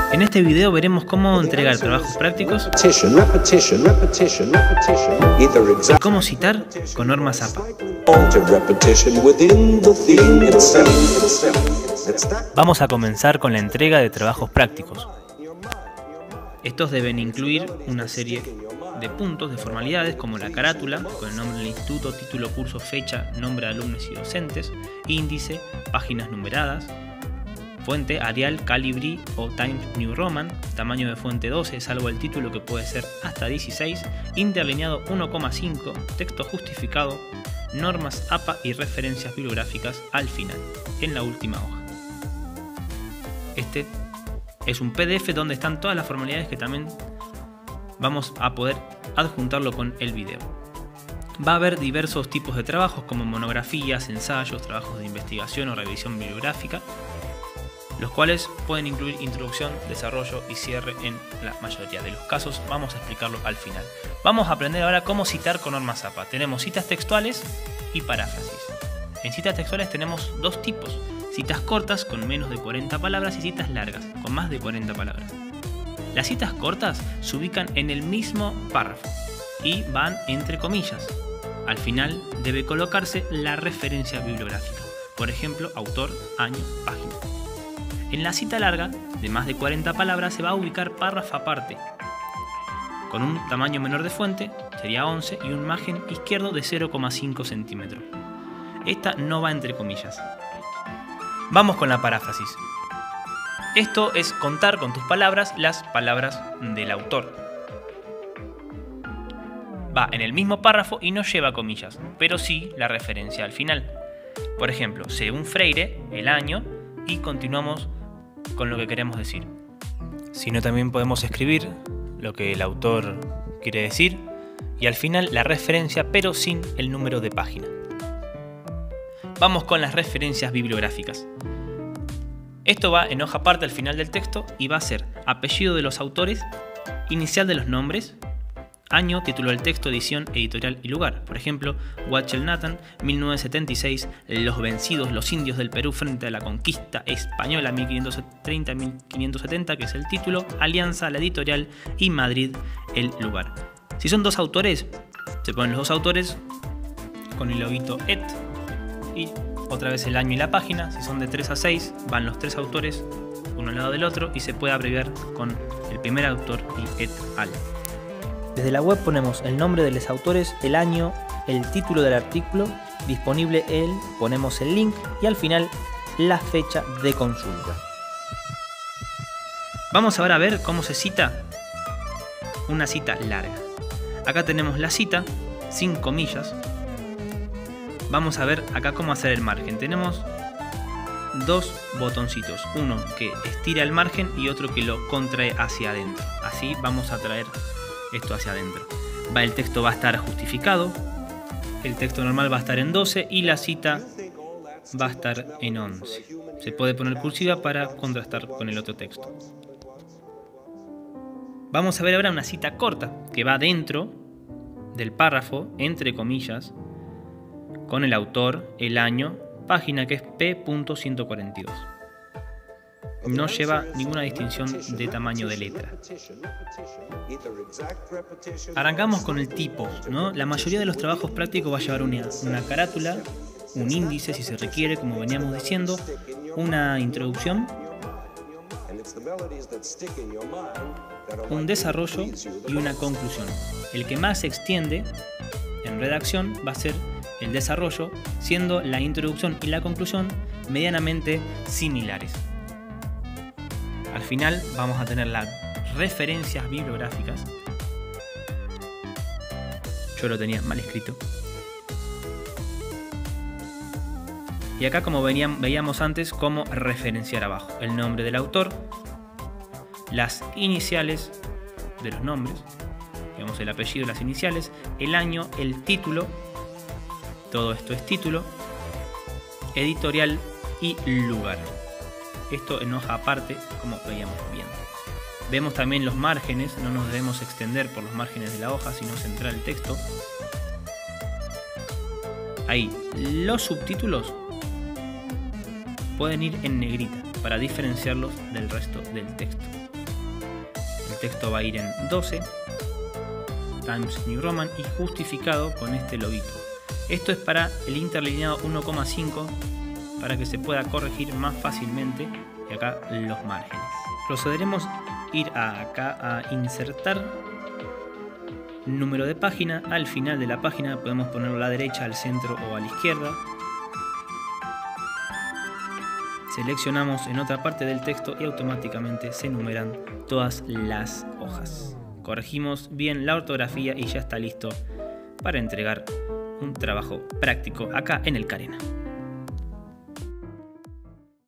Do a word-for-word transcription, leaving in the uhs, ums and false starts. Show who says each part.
Speaker 1: En este video veremos cómo entregar trabajos prácticos y cómo citar con normas A P A. Vamos a comenzar con la entrega de trabajos prácticos. Estos deben incluir una serie de puntos, de formalidades, como la carátula, con el nombre del instituto, título, curso, fecha, nombre de alumnos y docentes, índice, páginas numeradas, fuente Arial, Calibri o Times New Roman, tamaño de fuente doce, salvo el título que puede ser hasta dieciséis, interlineado uno coma cinco, texto justificado, normas A P A y referencias bibliográficas al final, en la última hoja. Este es un P D F donde están todas las formalidades que también vamos a poder adjuntarlo con el video. Va a haber diversos tipos de trabajos como monografías, ensayos, trabajos de investigación o revisión bibliográfica, los cuales pueden incluir introducción, desarrollo y cierre en la mayoría de los casos. Vamos a explicarlo al final. Vamos a aprender ahora cómo citar con normas A P A. Tenemos citas textuales y paráfrasis. En citas textuales tenemos dos tipos: citas cortas con menos de cuarenta palabras y citas largas con más de cuarenta palabras. Las citas cortas se ubican en el mismo párrafo y van entre comillas. Al final debe colocarse la referencia bibliográfica, por ejemplo, autor, año, página. En la cita larga, de más de cuarenta palabras, se va a ubicar párrafo aparte, con un tamaño menor de fuente, sería once, y un margen izquierdo de cero coma cinco centímetros. Esta no va entre comillas. Vamos con la paráfrasis. Esto es contar con tus palabras las palabras del autor. Va en el mismo párrafo y no lleva comillas, pero sí la referencia al final. Por ejemplo, según Freire, el año, y continuamos con lo que queremos decir. Si no, también podemos escribir lo que el autor quiere decir y al final la referencia, pero sin el número de página. Vamos con las referencias bibliográficas. Esto va en hoja aparte al final del texto y va a ser apellido de los autores, inicial de los nombres, año, título del texto, edición, editorial y lugar. Por ejemplo, Wachtell Nathan, mil novecientos setenta y seis, Los vencidos, los indios del Perú frente a la conquista española, mil quinientos treinta a mil quinientos setenta, que es el título, Alianza, la editorial, y Madrid, el lugar. Si son dos autores, se ponen los dos autores con el loguito et y otra vez el año y la página. Si son de tres a seis, van los tres autores uno al lado del otro y se puede abreviar con el primer autor y et al. Desde la web ponemos el nombre de los autores, el año, el título del artículo, disponible el, ponemos el link y al final la fecha de consulta. Vamos ahora a ver cómo se cita una cita larga. Acá tenemos la cita sin comillas. Vamos a ver acá cómo hacer el margen. Tenemos dos botoncitos, uno que estira el margen y otro que lo contrae hacia adentro. Así vamos a traer esto hacia adentro. Va, el texto va a estar justificado, el texto normal va a estar en doce y la cita va a estar en once. Se puede poner cursiva para contrastar con el otro texto. Vamos a ver ahora una cita corta que va dentro del párrafo, entre comillas, con el autor, el año, página, que es P ciento cuarenta y dos. No lleva ninguna distinción de tamaño de letra. Arrancamos con el tipo, ¿no? La mayoría de los trabajos prácticos va a llevar una, una carátula, un índice si se requiere, como veníamos diciendo, una introducción, un desarrollo y una conclusión. El que más se extiende en redacción va a ser el desarrollo, siendo la introducción y la conclusión medianamente similares. Al final vamos a tener las referencias bibliográficas. Yo lo tenía mal escrito. Y acá, como veníamos, veíamos antes, cómo referenciar abajo. El nombre del autor, las iniciales de los nombres, digamos el apellido, las iniciales, el año, el título, todo esto es título, editorial y lugar. Esto en hoja aparte, como veíamos bien. Vemos también los márgenes, no nos debemos extender por los márgenes de la hoja, sino centrar el texto. Ahí, los subtítulos pueden ir en negrita para diferenciarlos del resto del texto. El texto va a ir en doce, Times New Roman y justificado con este loguito. Esto es para el interlineado uno coma cinco para que se pueda corregir más fácilmente, y acá los márgenes. Procederemos a ir a acá a insertar número de página. Al final de la página podemos ponerlo a la derecha, al centro o a la izquierda. Seleccionamos en otra parte del texto y automáticamente se enumeran todas las hojas. Corregimos bien la ortografía y ya está listo para entregar un trabajo práctico acá en el Carena.